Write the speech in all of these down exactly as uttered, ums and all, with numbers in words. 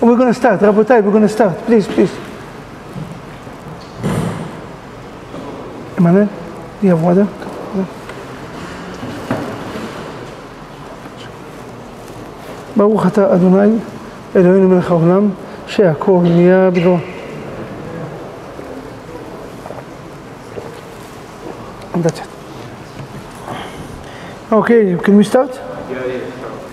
We're going to start. Rabotai, we're going to start. Please, please. Emmanuel, do you have water? ברוך אתה אדוני אלוהינו מלך העולם שהכל נהיה בדברו. And that's it. Okay, can we start? Yeah, yeah.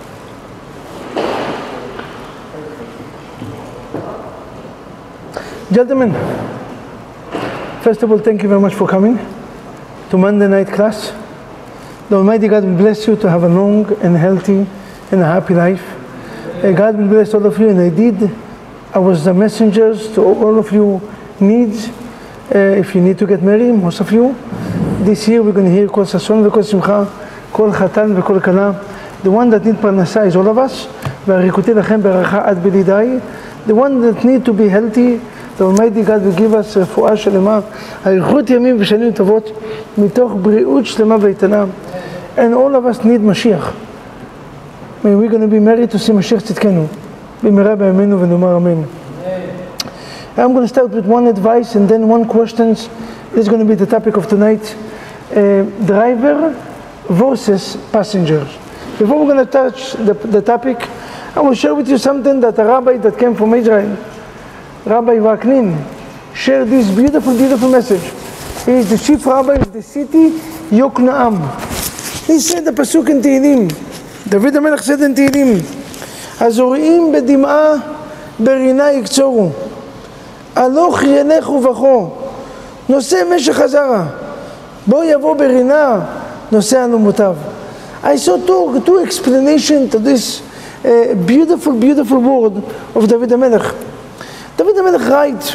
Gentlemen, first of all, thank you very much for coming to Monday night class. The Almighty God will bless you to have a long and healthy and a happy life. Uh, God will bless all of you, and I did. I was the messengers to all of you needs. Uh, if you need to get married, most of you, this year we're going to hear Kol Sason v'Kol Simcha, Kol Chatan v'Kol Kala. The one that need parnasa is all of us. V'arikuti lachem beracha ad belidai. The one that need to be healthy, the Almighty God will give us רפואה שלמה, אריכות ימים ושנים טובות, מתוך בריאות שלמה ואיתנה. And all of us need Mashiach. May we're going to be married to see Mashiach tzidkenu. במהרה בימינו ונאמר אמן. I'm going to start with one advice and then one question. This is going to be the topic of tonight. Uh, driver versus passengers. Before we're going to touch the, the topic, I will share with you something that a rabbi that came from Israel, Rabbi Vaknin, shared this beautiful, beautiful message. He is the chief rabbi of the city Yoknaam. He said the pasuk in Tehillim, David HaMelech said in Tehillim, הזורעים בדמעה ברינה יקצורו, הלוך ילך ובכו, נושא משך הזרע, בוא יבוא ברינה, נושא אלומותיו. I saw two, two explanations to this uh, beautiful, beautiful word of David HaMelech. David HaMelech writes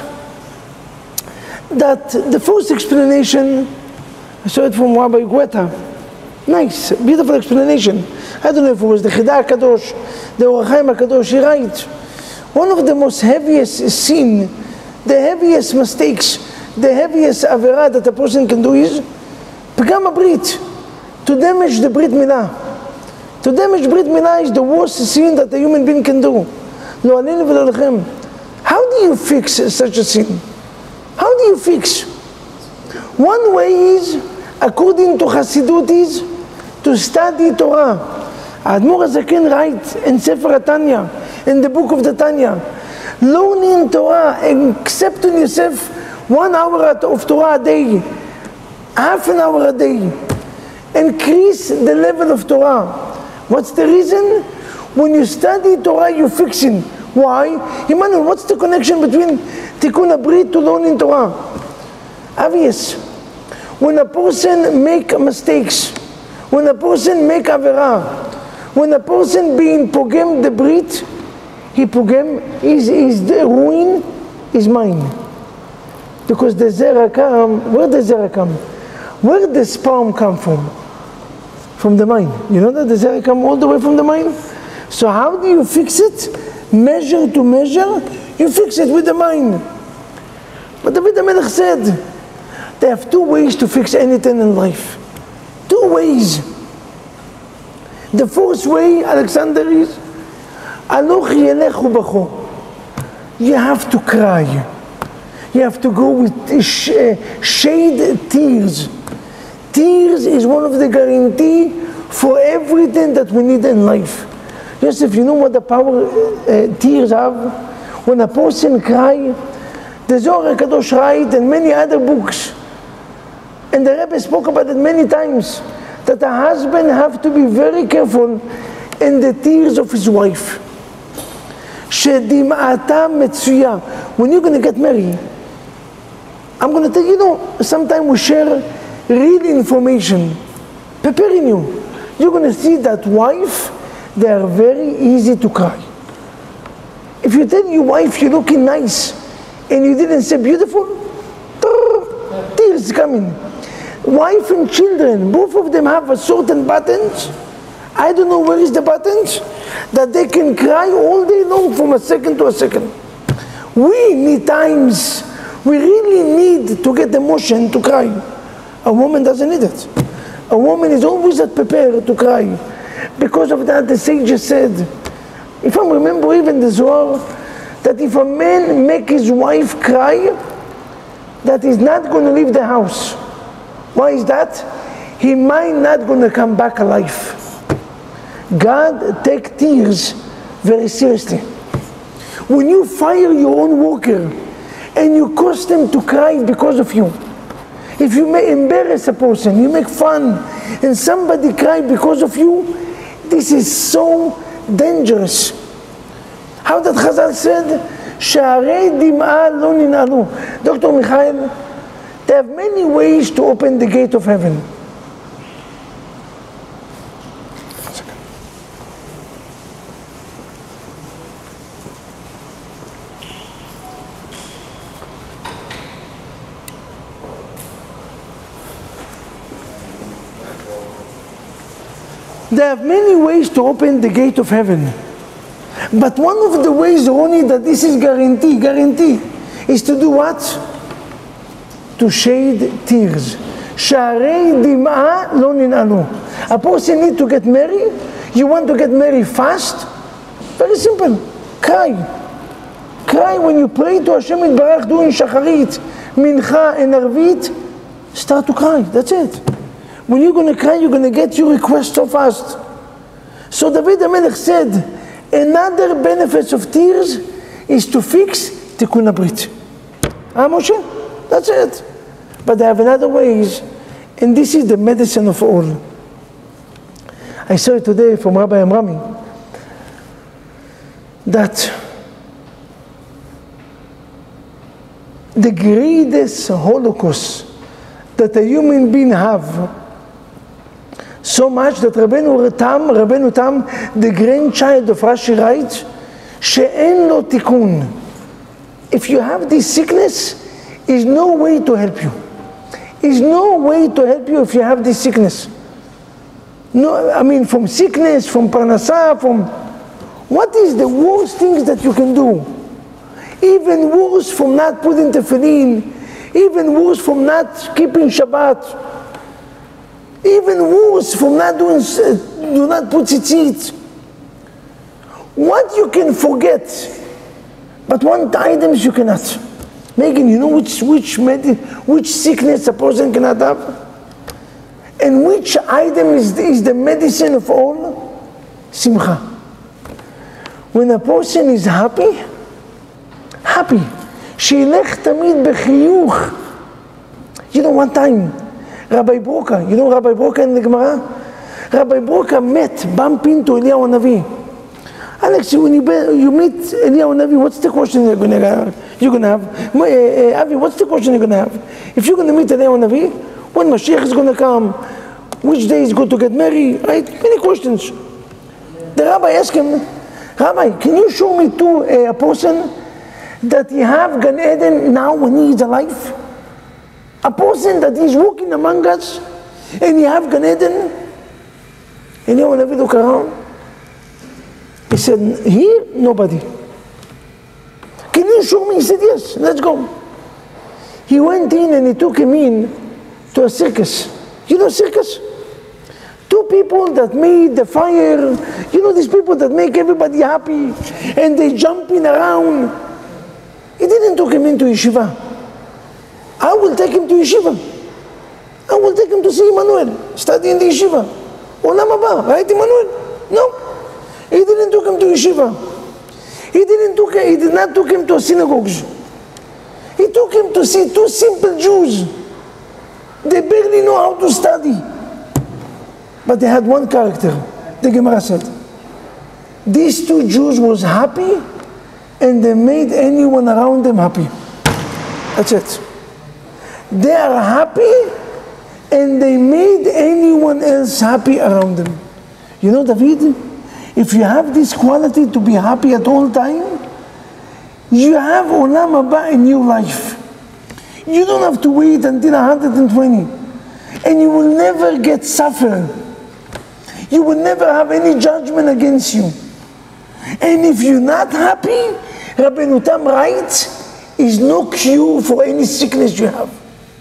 that the first explanation, I saw it from Rabbi Guetta. Nice, beautiful explanation. I don't know if it was the Chidah HaKadosh, the Or HaChaim HaKadosh. He writes, one of the most heaviest sin, the heaviest mistakes, the heaviest avera that a person can do is Pagam HaBrit, to damage the Brit Milah. To damage Brit Milah is the worst sin that a human being can do. Lo alenu v'lo lechem. How do you fix such a sin? How do you fix? One way is, according to Hasidut, is to study Torah. Admor HaZaken writes in Sefer HaTanya, in the book of the Tanya, learning Torah, accepting yourself one hour of Torah a day, half an hour a day, increase the level of Torah. What's the reason? When you study Torah, you're fixing. Why? Emmanuel, what's the connection between Tikkun HaBrit to learning Torah? Obvious. When a person make mistakes, when a person make avera, when a person being pogem the Brit, he pogem, his, his ruin is mine. Because the zera come, where the zera come? Where the sperm come from? From the mind. You know that the zera come all the way from the mind? So how do you fix it? Measure to measure, you fix it with the mind. But David HaMelech said, they have two ways to fix anything in life. Two ways. The first way, Alexander, is Aloch yelech ubacho. You have to cry. You have to go with sh shade tears. Tears is one of the guarantee for everything that we need in life. Just if you know what the power uh, tears have, when a person cries, the Zohar HaKadosh writes and many other books, and the Rebbe spoke about it many times, that a husband have to be very careful in the tears of his wife. When you're going to get married, I'm going to tell you, you know, sometimes we share real information, preparing you. You're going to see that wife, they are very easy to cry. If you tell your wife you're looking nice and you didn't say beautiful, tears coming. Wife and children, both of them have a certain buttons. I don't know where is the buttons that they can cry all day long from a second to a second. We need times, we really need to get emotion to cry. A woman doesn't need it. A woman is always prepared to cry. Because of that, the sages said, if I remember even the Zohar, that if a man make his wife cry, that he's not going to leave the house. Why is that? He might not going to come back alive. God take tears very seriously. When you fire your own worker and you cause them to cry because of you, if you may embarrass a person, you make fun, and somebody cry because of you, this is so dangerous. How that Chazal said, Sha'arei dim'a lo nin'alu. Doctor Michael, there are many ways to open the gate of heaven. There are many ways to open the gate of heaven. But one of the ways only that this is guarantee, guarantee, is to do what? To shed tears. Sha'arei dim'a lo nin'alu. A person needs to get married. You want to get married fast? Very simple. Cry. Cry when you pray to Hashem Yitbarach doing Shacharit, Mincha and Arvit. Start to cry. That's it. When you're going to cry, you're going to get your request so fast. So David HaMelech said, another benefit of tears is to fix Tikkun HaBrit. Ah, Moshe? That's it. But there have another ways, and this is the medicine of all. I saw it today from Rabbi Amrami, that the greatest Holocaust that a human being have, so much that Rabbeinu Tam, Rabbeinu Tam, the grandchild of Rashi, writes, she'en lo tikkun. If you have this sickness, is no way to help you. Is no way to help you if you have this sickness. No, I mean, from sickness, from parnasah, from what is the worst things that you can do? Even worse from not putting tefillin, even worse from not keeping Shabbat. Even worse from not doing, uh, do not put tzitzit. What you can forget, but one items you cannot. Megan, you know which which med which sickness a person cannot have, and which item is is the medicine of all? Simcha. When a person is happy, happy, sheilech tamid bechiyuch. You know, one time, Rabbi Broka, you know Rabbi Broka in the Gemara? Rabbi Broka met, bumped into Eliyahu Navi. Alex, when you, you meet Eliyahu Navi, what's the question you're going to have? You're going to have? Uh, Avi, what's the question you're going to have? If you're going to meet Eliyahu Navi, when Mashiach is going to come, which day is good to get married, right? Many questions. The Rabbi asked him, Rabbi, can you show me to uh, a person that he have Gan Eden now when he is alive? A person that is walking among us, and you have Gan Eden, and you want to look around. He said, here, nobody. Can you show me? He said, yes, let's go. He went in and he took him in to a circus. You know circus? Two people that made the fire, you know these people that make everybody happy, and they jumping around. He didn't take him into yeshiva. I will take him to yeshiva. I will take him to see Emmanuel, study in the yeshiva. Olam haba, right, Emmanuel? No. He didn't take him to yeshiva. He didn't took, he did not take him to synagogues. He took him to see two simple Jews. They barely know how to study. But they had one character, the Gemara said. These two Jews was happy, and they made anyone around them happy. That's it. They are happy, and they made anyone else happy around them. You know, David, if you have this quality to be happy at all time, you have olam haba in your life. You don't have to wait until one hundred twenty, and you will never get suffer. You will never have any judgment against you. And if you're not happy, Rabbeinu Tam writes, is no cure for any sickness you have.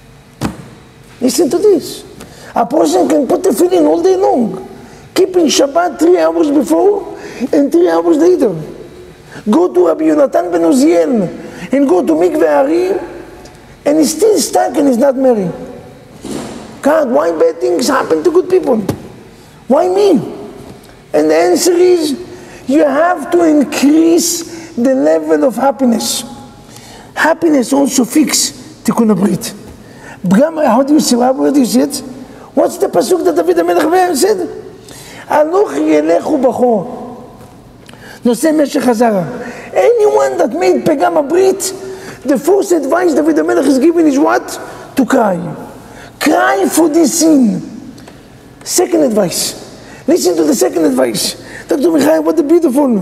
Listen to this. A person can put the tefillin all day long, keeping Shabbat three hours before and three hours later. go to Rabbi Yonatan ben Uziel, and go to Mikveh Ari, and he's still stuck and he's not married. God, why bad things happen to good people? Why me? And the answer is, you have to increase the level of happiness. Happiness also fix tikkun habrit. How do you see, where do you see it? What's the pasuk that David HaMelech said? Aloch yelechu bacho. Noseh meshech hazara. Anyone that made pegam habrit, the first advice David HaMelech is giving is what? To cry. Cry for this sin. Second advice. Listen to the second advice. Doctor Michael, what a beautiful.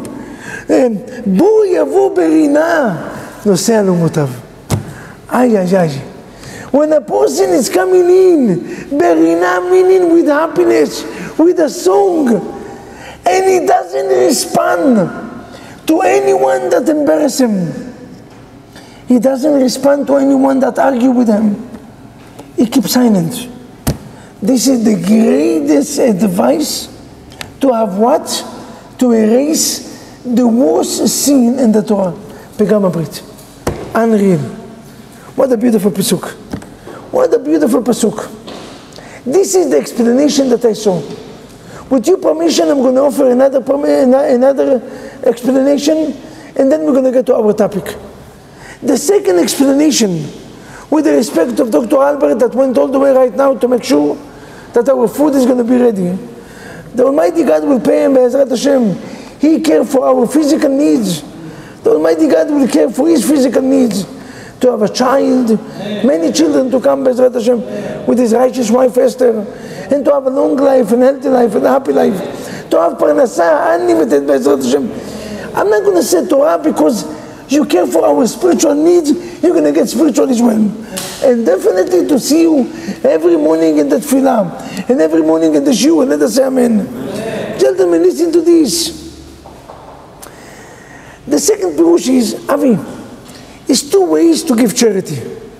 Bo yavo berina noseh alumutav. Ay, ay, ay. When a person is coming in, berina meaning with happiness, with a song, and he doesn't respond to anyone that embarrasses him. He doesn't respond to anyone that argues with him. He keeps silent. This is the greatest advice to have what? To erase the worst sin in the Torah. Pegam habrit. Unreal. What a beautiful pasuk. What a beautiful pasuk. This is the explanation that I saw. With your permission, I'm going to offer another, another explanation, and then we're going to get to our topic. The second explanation, with the respect of Doctor Albert that went all the way right now to make sure that our food is going to be ready. The Almighty God will pay him, Be'ezrat Hashem. He cares for our physical needs. The Almighty God will care for his physical needs. To have a child, many children to come, Be'ezrat Hashem, with his righteous wife Esther, and to have a long life, and healthy life, and a happy life. To have parnasah, unlimited, Be'ezrat Hashem. I'm not going to say Torah because you care for our spiritual needs, you're going to get spiritual as well. And definitely to see you every morning in the tefillah, and every morning in the shiur, let us say amen. Amen. Gentlemen, listen to this. The second pirush is, Avi, is two ways to give charity.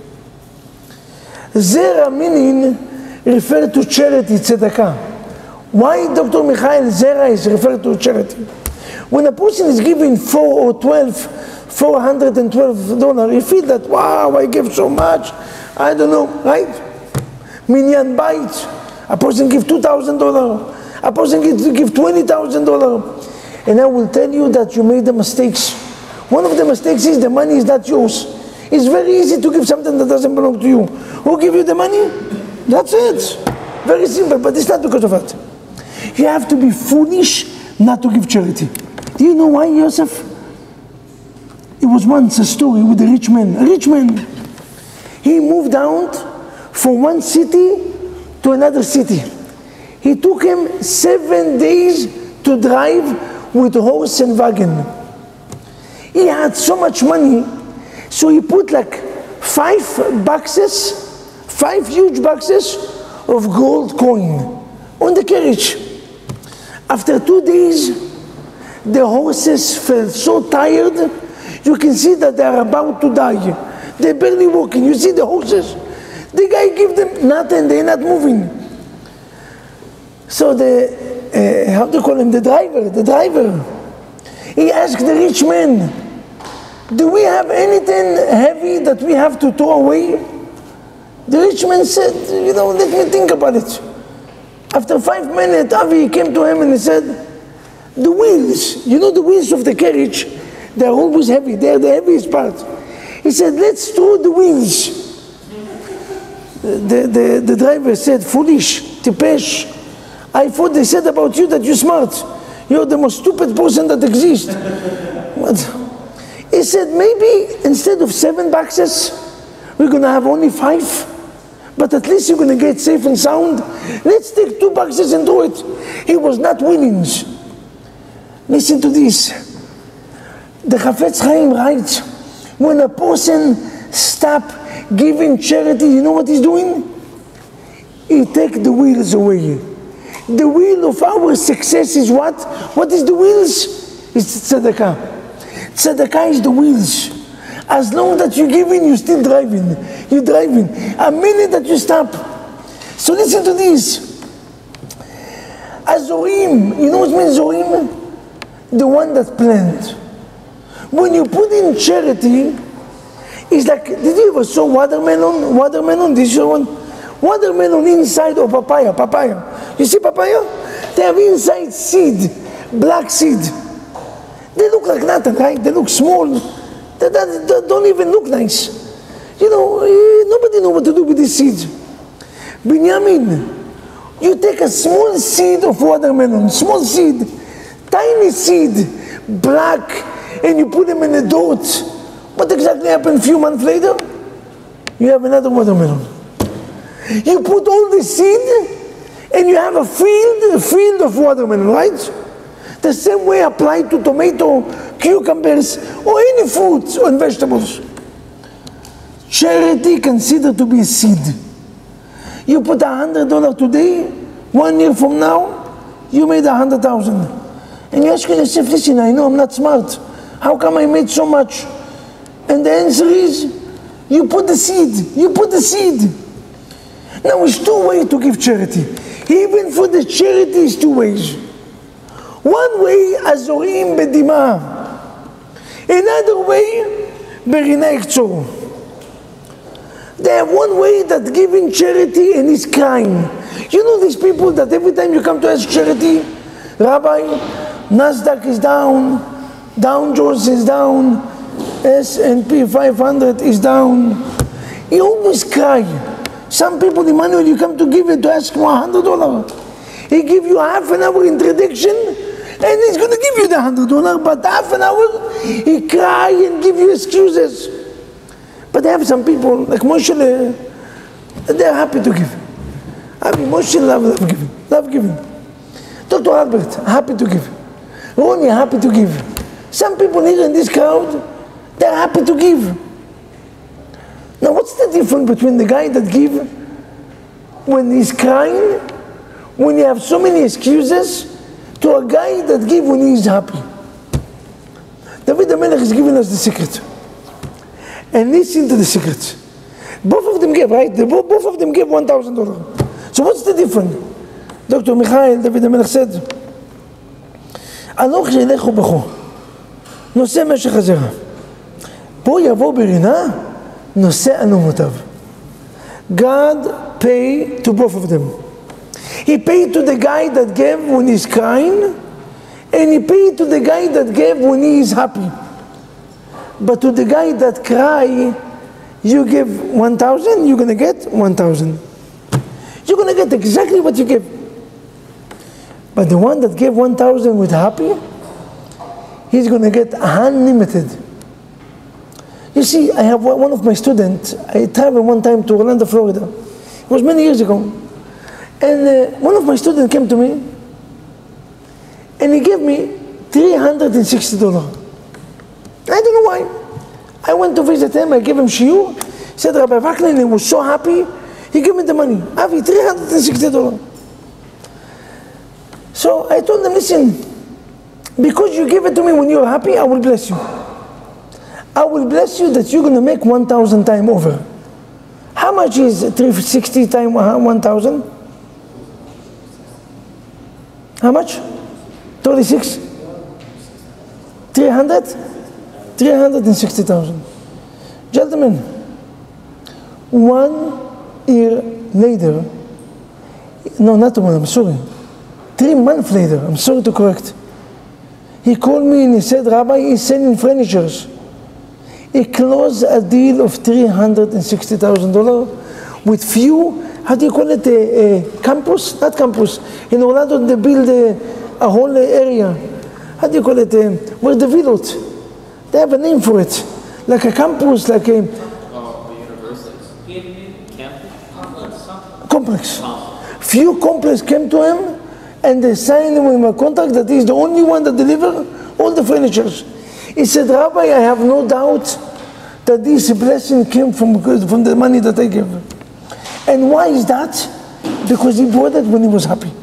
Zera meaning refer to charity, tzedakah. Why, Doctor Michael, zera is referred to charity? When a person is giving four or twelve, four hundred and twelve dollars, he feels that, wow, I gave so much. I don't know, right? Minyan bites. A person gives two thousand dollars. A person gives give twenty thousand dollars. And I will tell you that you made the mistakes. One of the mistakes is the money is not yours. It's very easy to give something that doesn't belong to you. Who give you the money? That's it. Very simple, but it's not because of that. You have to be foolish not to give charity. Do you know why, Yosef? It was once a story with a rich man. A rich man. He moved out from one city to another city. It took him seven days to drive with horse and wagon. He had so much money, so he put like five boxes, five huge boxes of gold coin on the carriage. After two days, the horses felt so tired, you can see that they are about to die. They're barely walking. You see the horses. The guy give them nothing, they're not moving. So the, uh, how do you call him, the driver, the driver, he asked the rich man, do we have anything heavy that we have to throw away? The rich man said, you know, let me think about it. After five minutes, Avi came to him and he said, the wheels, you know the wheels of the carriage, they're always heavy, they're the heaviest part. He said, let's throw the wheels. The, the, the driver said, foolish, tipesh. I thought they said about you that you're smart. You're the most stupid person that exists. What? He said, maybe instead of seven boxes, we're going to have only five. But at least you're going to get safe and sound. Let's take two boxes and do it. He was not willing. Listen to this. The Chafetz Chaim writes, when a person stops giving charity, you know what he's doing? He takes the wheels away. The wheel of our success is what? What is the wheels? It's tzedakah. Tzedakah is the wheels. As long that you're giving, you're still driving. You're driving. A minute that you stop. So listen to this. Azorim, you know what means Zorim? The one that planned. When you put in charity, it's like, did you ever saw watermelon? Watermelon, this one? Watermelon inside of papaya, papaya. You see papaya? They have inside seed, black seed. They look like nothing, right? They look small. They, they, they don't even look nice. You know, nobody knows what to do with these seeds. Binyamin, you take a small seed of watermelon, small seed, tiny seed, black, and you put them in the dirt. What exactly happened a few months later? You have another watermelon. You put all the seed, and you have a field, a field of watermelon, right? The same way applied to tomato, cucumbers, or any fruits or vegetables. Charity considered to be a seed. You put a hundred dollars today, one year from now, you made a hundred thousand. And you ask yourself, listen, I know I'm not smart. How come I made so much? And the answer is, you put the seed. You put the seed. Now, there's two ways to give charity. Even for the charity, is two ways. One way, azorim bedima. Another way, berina ektzor. They have one way that giving charity and is crying. You know these people that every time you come to ask charity, Rabbi, Nasdaq is down, Dow Jones is down, S and P five hundred is down. You always cry. Some people, Emmanuel, you come to give it to ask one hundred dollars. He give you half an hour introduction, and he's going to give you the one hundred dollars, but half an hour, he cry and give you excuses. But they have some people, like Moshe, they're happy to give. I mean, Moshe love, love giving, love giving. Doctor Albert, happy to give. Ronnie, happy to give. Some people here in this crowd, they're happy to give. Now, what's the difference between the guy that gives when he's crying, when you have so many excuses, to a guy that gives when he's happy? David HaMelech is giving us the secret. And listen to the secret. Both of them gave, right? They both, both of them gave one thousand dollars. So what's the difference? Doctor Michael, David HaMelech said, הלוך ילכו בכו, נושא משך הזרע. בו יבוא ברינה, נושא אלומותיו. God paid to both of them. He paid to the guy that gave when he's crying, and he paid to the guy that gave when he is happy. But to the guy that cry, you give one thousand, you're going to get one thousand. You're going to get exactly what you give. But the one that gave one thousand with happy, he's going to get unlimited. You see, I have one of my students, I traveled one time to Orlando, Florida. It was many years ago. And uh, one of my students came to me, and he gave me three hundred sixty dollars. I don't know why. I went to visit him, I gave him shiur. He said, Rabbi Vaknin, he was so happy, he gave me the money. Avi, three hundred sixty dollars. So I told him, listen, because you give it to me when you're happy, I will bless you. I will bless you that you're going to make one thousand times over. How much is three hundred sixty times one thousand? How much? thirty-six? three hundred? three hundred sixty thousand. Gentlemen, one year later, no, not one, I'm sorry. Three months later, I'm sorry to correct, he called me and he said, Rabbi, he's selling furnitures. He closed a deal of three hundred sixty thousand dollars with few, how do you call it, a, a campus? Not campus. In Orlando, they build a, a whole area. How do you call it? A, where the village? They have a name for it. Like a campus, like a... Oh, university. Campus? Complex. Few complex came to him and they signed him with a contract that he's the only one that delivers all the furnitures. He said, Rabbi, I have no doubt that this blessing came from, from the money that I gave. And why is that? Because he bought it when he was happy.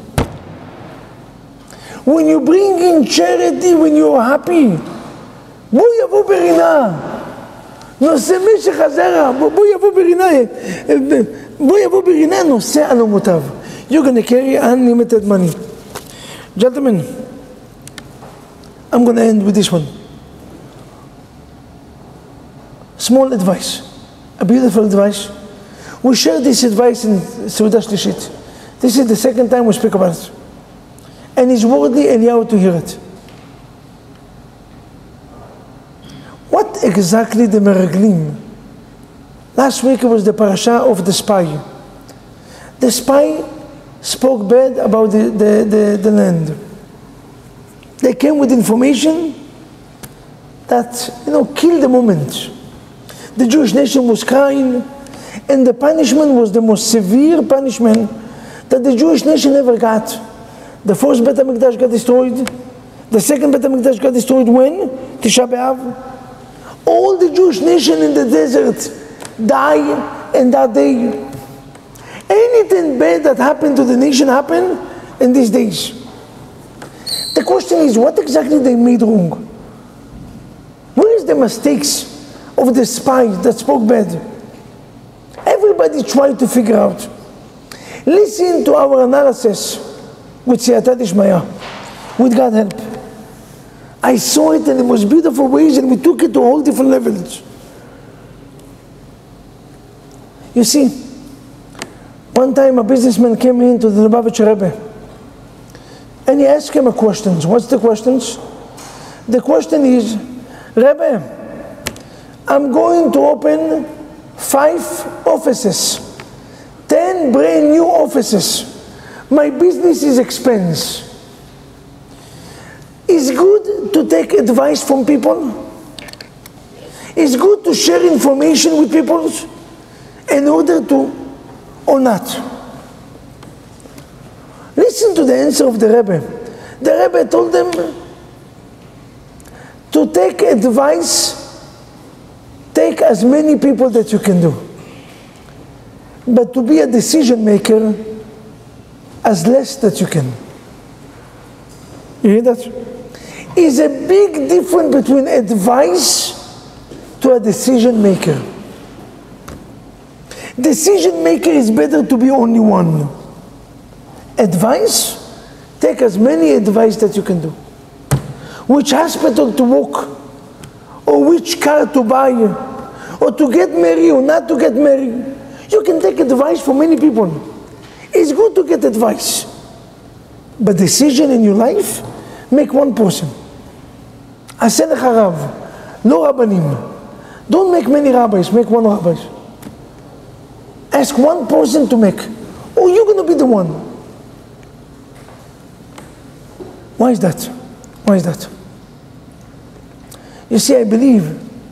When you bring in charity, when you are happy, בוא יבוא ברינה, נושא משך הזרע, בוא יבוא ברינה, בוא יבוא ברינה, נושא אלומותיו. You're going to carry unlimited money. Gentlemen, I'm going to end with this one. small advice, a beautiful advice. We share this advice in Seudah Shlishit. This is the second time we speak about it. And it's worthy Eliyahu to hear it. What exactly the Meraglim? Last week it was the parasha of the spy. The spy spoke bad about the, the, the, the land. They came with information that, you know, killed the moment. The Jewish nation was crying, and the punishment was the most severe punishment that the Jewish nation ever got. The first Beit HaMikdash got destroyed. The second Beit HaMikdash got destroyed when? Tisha B'Av. All the Jewish nation in the desert died in that day. Anything bad that happened to the nation happened in these days. The question is, what exactly they made wrong? Where is the mistakes of the spies that spoke bad? Everybody tried to figure out. Listen to our analysis with Siyata Dishmaya, with God's help. I saw it in the most beautiful ways, and we took it to all different levels. You see, one time a businessman came in to the Lubavitcher Rebbe, and he asked him a question. What's the questions? The question is, Rebbe, I'm going to open five offices, ten brand new offices. My business is expense. It's good to take advice from people. It's good to share information with people in order to, or not. Listen to the answer of the Rebbe. The Rebbe told them to take advice, take as many people that you can do. But to be a decision maker, as less that you can. You hear that? Is a big difference between advice to a decision maker. Decision maker is better to be only one. Advice, take as many advice that you can do. Which hospital to walk, or which car to buy, or to get married or not to get married. You can take advice from many people. It's good to get advice. But decision in your life, make one person. Aseh lecha rav, no rabbanim. Don't make many rabbis, make one rabbi. Ask one person to make. Oh, you're going to be the one. Why is that? Why is that? You see, I believe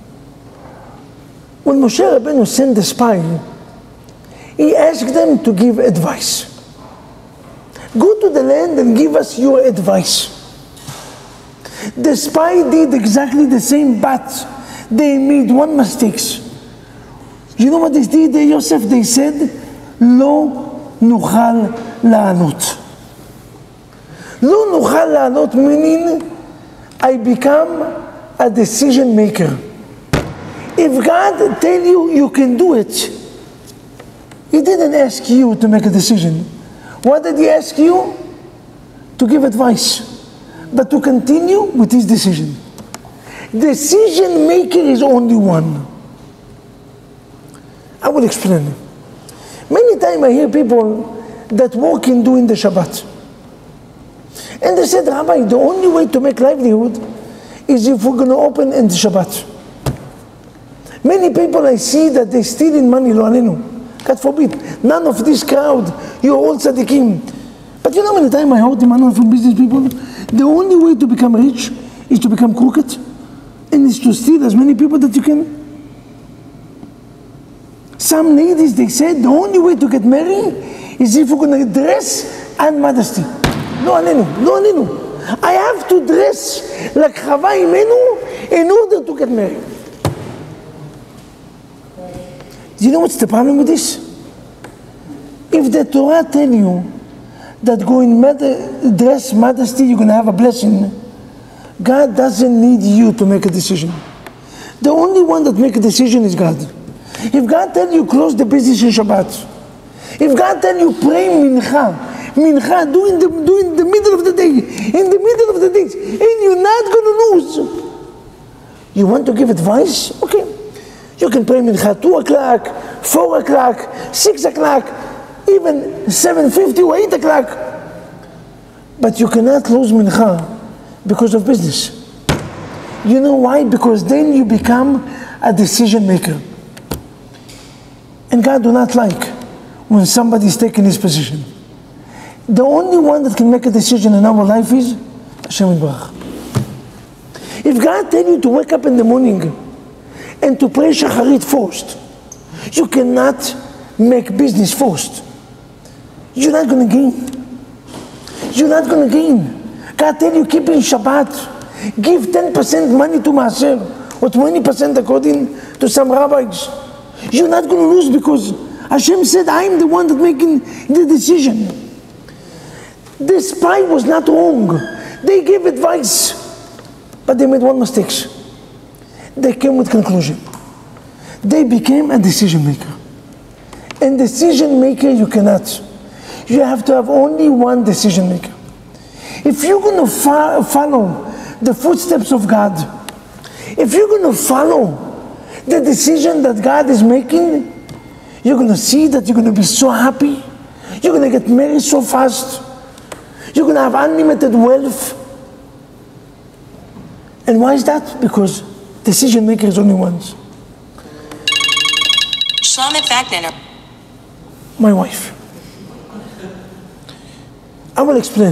when Moshe Rabbeinu sent the spy, he asked them to give advice. Go to the land and give us your advice. The spy did exactly the same, but they made one mistake. You know what they did, Yosef? They said, Lo nuchal la'anot. Lo nuchal la'anot meaning, I become a decision maker. If God tell you you can do it, He didn't ask you to make a decision. What did He ask you? To give advice, but to continue with His decision. Decision maker is only one. I will explain. Many times I hear people that work in doing the Shabbat. And they said, Rabbi, the only way to make livelihood is if we're going to open in the Shabbat. Many people I see that they steal in money, lo alenu. God forbid. None of this crowd, you're all tzaddikim. But you know how many times I heard in from business people? The only way to become rich is to become crooked, and is to steal as many people that you can. Some ladies, they said, the only way to get married is if we're going to dress and modesty. Lo alenu, lo alenu. I have to dress like Chava Imenu in order to get married. Do you know what's the problem with this? If the Torah tell you that going mod- dress modesty, you're going to have a blessing, God doesn't need you to make a decision. The only one that makes a decision is God. If God tell you close the business in Shabbat, if God tell you pray mincha, mincha, do in the, do in the middle of the day, in the middle of the day, and you're not going to lose. You want to give advice? Okay. You can pray mincha two o'clock, four o'clock, six o'clock, even seven fifty or eight o'clock. But you cannot lose mincha because of business. You know why? Because then you become a decision maker. And God do not like when somebody is taking his position. The only one that can make a decision in our life is Hashem Yitbarach. If God tell you to wake up in the morning and to pray shacharit first, you cannot make business first. You're not going to gain. You're not going to gain. God tell you keep in Shabbat, give ten percent money to Maaser, or twenty percent according to some rabbis. You're not going to lose because Hashem said, I'm the one that making the decision. The spy was not wrong. They gave advice, but they made one mistake. They came with conclusion. They became a decision maker. And decision maker you cannot. You have to have only one decision maker. If you're going to fo- follow the footsteps of God, if you're going to follow the decision that God is making, you're going to see that you're going to be so happy. You're going to get married so fast. You're going to have unlimited wealth. And why is that? Because decision makers only ones. Shlomit Wagner. My wife. I will explain.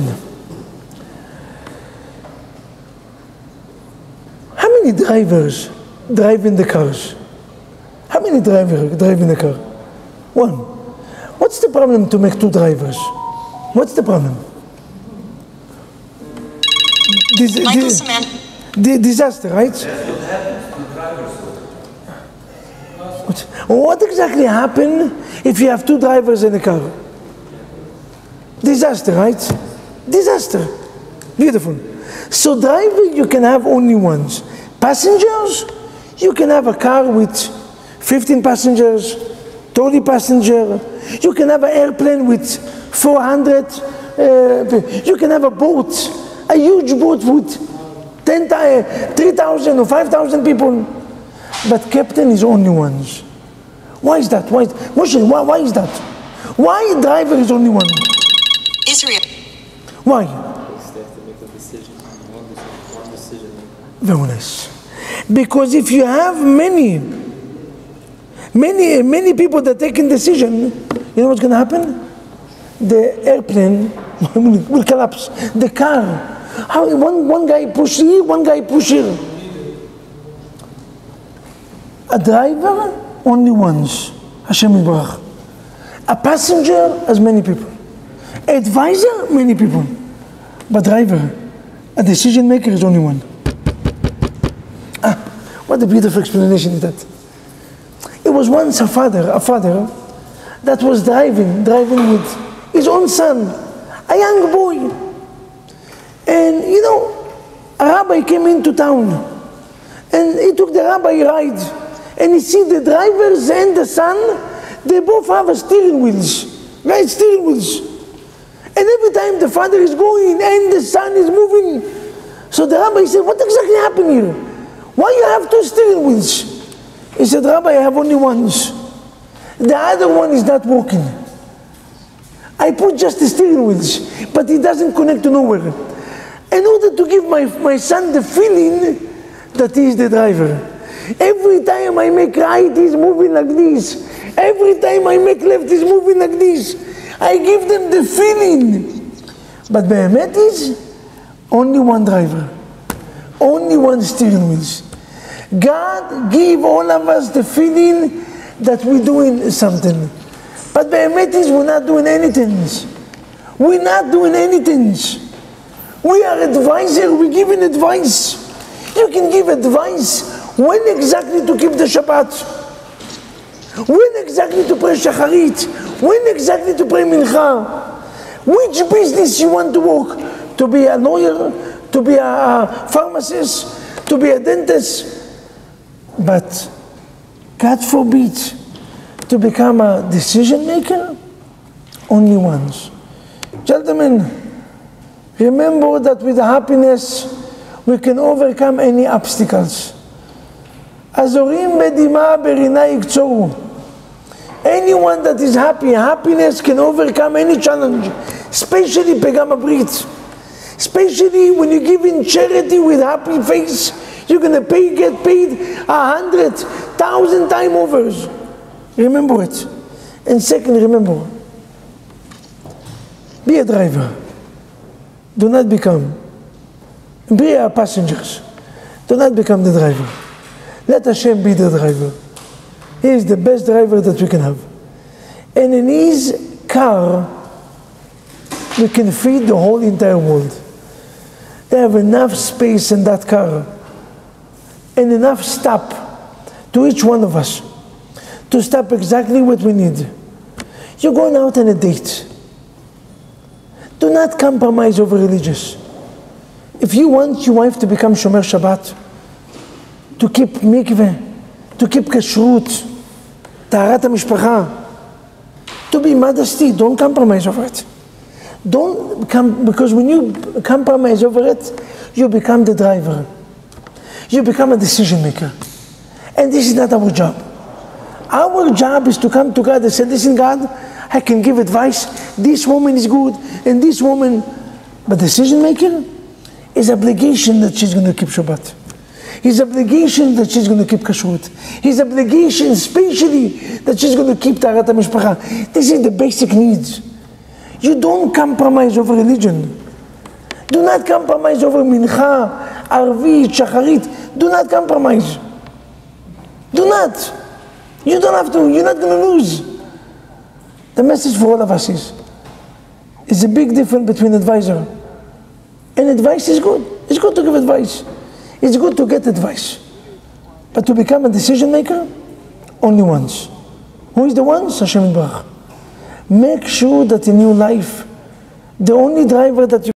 How many drivers drive in the cars? How many drivers drive in the car? One. What's the problem to make two drivers? What's the problem? Dis- Michael dis- Cement. di- disaster, right? What, what exactly happened if you have two drivers in a car? Disaster, right? Disaster. Beautiful. So driving, you can have only ones. Passengers, you can have a car with fifteen passengers, thirty passengers. You can have an airplane with four hundred. Uh, you can have a boat, a huge boat with ten, three thousand or five thousand people. But captain is only ones. Why is that? Why, Moshe, why, why is that? Why driver is only one? Israel. Why? Because they have to make a decision. One decision. One decision. Very nice. Because if you have many, many, many people that taking decision, you know what's going to happen? The airplane will collapse. The car, how one one guy push here, one guy push here. A driver only once, Hashem Yitbarach. A passenger as many people. Advisor many people. But driver, a decision maker is only one. Ah, what a beautiful explanation is that. It was once a father, a father that was driving, driving with his own son, a young boy. And you know, a rabbi came into town and he took the rabbi ride. And you see the drivers and the son, they both have a steering wheels, right? Steering wheels. And every time the father is going and the son is moving. So the rabbi said, what exactly happened here? Why you have two steering wheels? He said, Rabbi, I have only one. The other one is not working. I put just the steering wheels, but it doesn't connect to nowhere. In order to give my, my son the feeling that he is the driver. Every time I make right, he's moving like this. Every time I make left, he's moving like this. I give them the feeling. But Be'emet is only one driver. Only one steering wheels. God give all of us the feeling that we're doing something. But Be'emet is we're not doing anything. We're not doing anything. We are advisor, we're giving advice. You can give advice when exactly to keep the Shabbat, when exactly to pray Shacharit, when exactly to pray Mincha, which business you want to work, to be a lawyer, to be a pharmacist, to be a dentist, but God forbid to become a decision maker, only once. Gentlemen, remember that with happiness we can overcome any obstacles. Azorim bedima berina yikzoru. Anyone that is happy, happiness can overcome any challenge, especially Pegama Brit. Especially when you give in charity with happy face, you're going to pay, get paid a hundred thousand times over. Remember it. And second, remember, be a driver. Do not become. Be a passengers. Do not become the driver. Let Hashem be the driver. He is the best driver that we can have. And in his car, we can feed the whole entire world. They have enough space in that car and enough stop to each one of us to stop exactly what we need. You're going out on a date. Do not compromise over religious. If you want your wife to become Shomer Shabbat, to keep mikveh, to keep kashrut, taharat hamishpacha, to be modesty, don't compromise over it. Don't come, because when you compromise over it, you become the driver. You become a decision maker. And this is not our job. Our job is to come to God and say, listen God, I can give advice, this woman is good, and this woman, but decision making is obligation that she's going to keep Shabbat. His obligation that she's going to keep kashrut. His obligation, especially, that she's going to keep taharat hamishpacha. This is the basic needs. You don't compromise over religion. Do not compromise over mincha, arvit, shacharit. Do not compromise. Do not. You don't have to. You're not going to lose. The message for all of us is, is a big difference between advisor. And advice is good. It's good to give advice. It's good to get advice. But to become a decision maker, only once. Who is the ones? Hashem Yitbarach. Make sure that in your life, the only driver that you